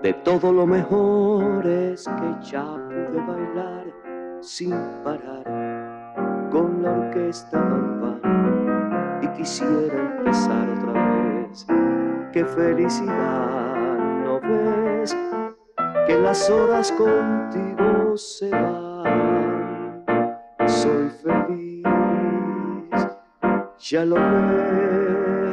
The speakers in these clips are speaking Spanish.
De todo lo mejor es que ya pude bailar sin parar con la orquesta Bam Bam y quisiera empezar otra vez. Qué felicidad, ¿no ves? Que las horas contigo se van. Soy feliz, ya lo ves.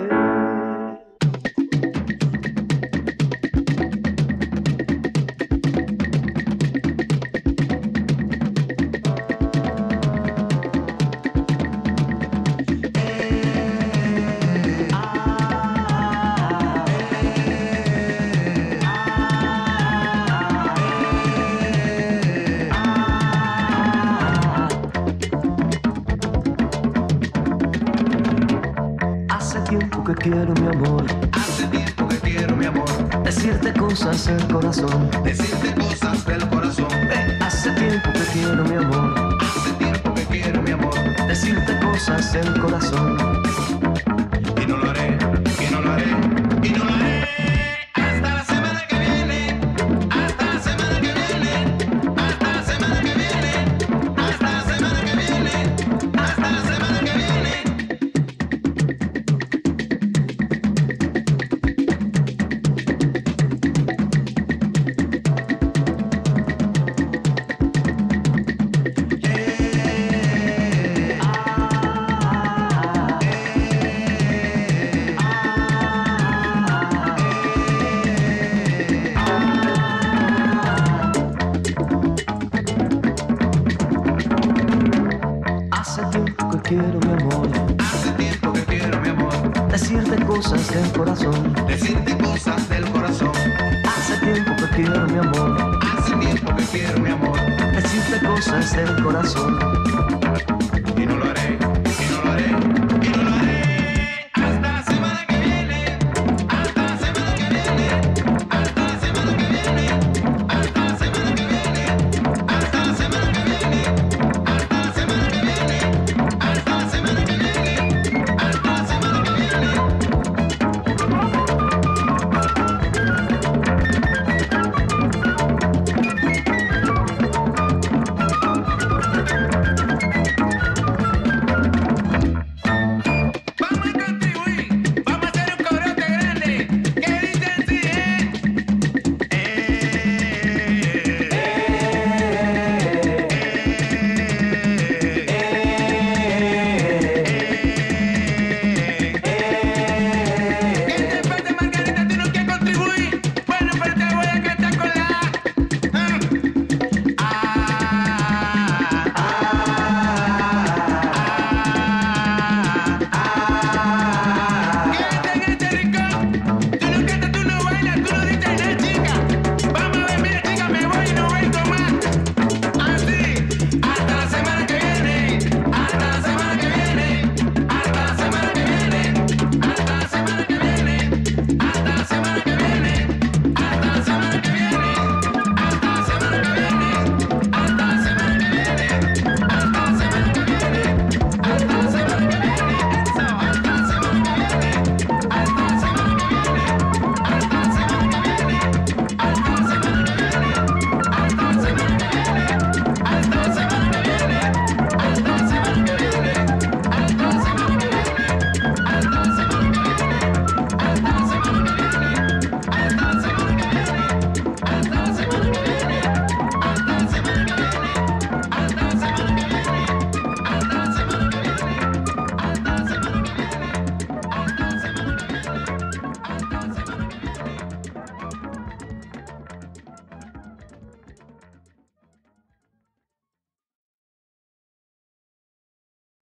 Que quiero mi amor, hace tiempo que quiero mi amor, decirte cosas del corazón, decirte cosas del corazón. Hace tiempo que quiero mi amor, Hace tiempo que quiero mi amor, decirte cosas del corazón. Y no lo haré, y no lo haré, y no lo haré. Hasta la semana que viene, hasta la semana que viene, hasta la semana que viene, hasta la semana que viene, hasta la semana que viene. Quiero mi amor, hace tiempo que quiero mi amor, decirte cosas del corazón, decirte cosas del corazón. Hace tiempo que quiero mi amor, Hace tiempo que quiero mi amor, decirte cosas del corazón.